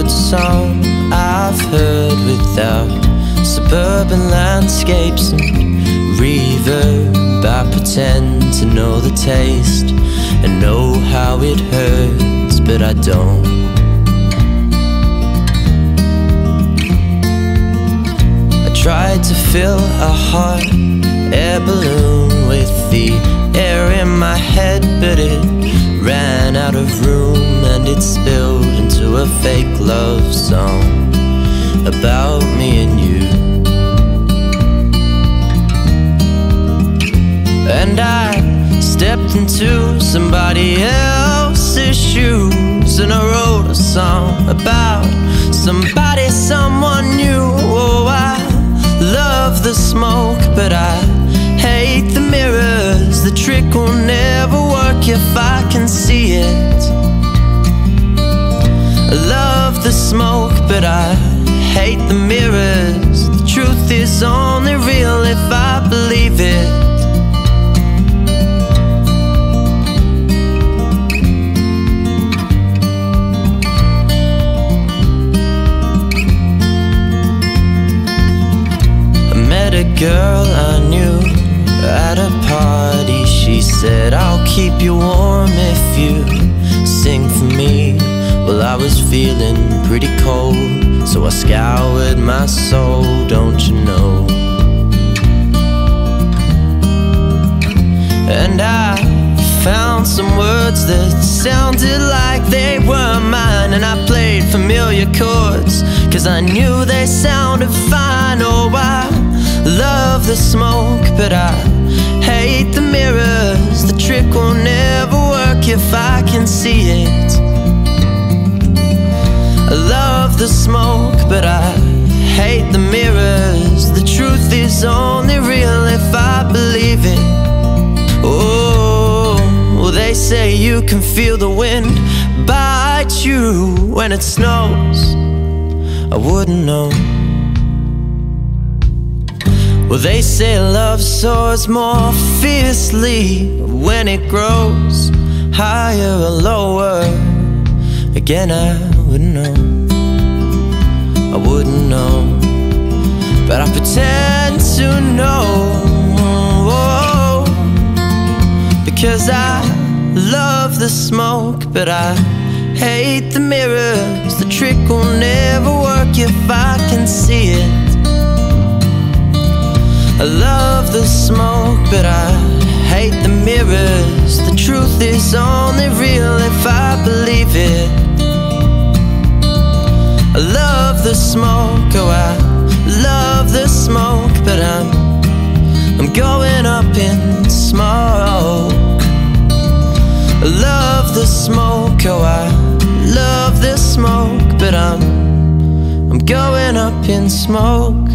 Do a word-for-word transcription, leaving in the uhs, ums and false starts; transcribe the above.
good song I've heard without suburban landscapes and reverb. I pretend to know the taste and know how it hurts, but I don't. I tried to fill a hot air balloon with the air in my head, but it ran out of room and it spilled into a fake love song about me and you. And I stepped into somebody else's shoes, and I wrote a song about somebody, someone new. Oh, I love the smoke, but I hate the mirrors. The trick will never work if I can see it. I love the smoke, but I hate the mirrors. The truth is only real if I believe it. A girl I knew at a party. She said, I'll keep you warm if you sing for me. Well, I was feeling pretty cold, so I scoured my soul, don't you know. And I found some words that sounded like they were mine, and I played familiar chords, cause I knew they sounded fine. Oh, I love the smoke, but I hate the mirrors. The trick will never work if I can see it. I love the smoke, but I hate the mirrors. The truth is only real if I believe it. Oh, well, they say you can feel the wind bite you when it snows. I wouldn't know. Well, they say love soars more fiercely when it grows higher or lower. Again, I wouldn't know, I wouldn't know, but I pretend to know, because I love the smoke, but I hate the mirrors. The trick will never work if I can see it. I love the smoke, but I hate the mirrors. The truth is only real if I believe it. I love the smoke, oh, I love the smoke, but I'm I'm going up in smoke. I love the smoke, oh, I love the smoke, but I'm I'm going up in smoke.